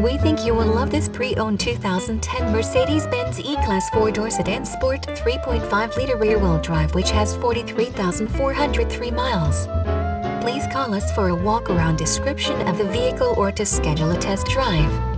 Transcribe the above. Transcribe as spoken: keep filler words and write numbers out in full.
We think you will love this pre-owned two thousand ten Mercedes-Benz E-Class four-door sedan sport three point five liter rear-wheel drive, which has forty-three thousand four hundred three miles. Please call us for a walk-around description of the vehicle or to schedule a test drive.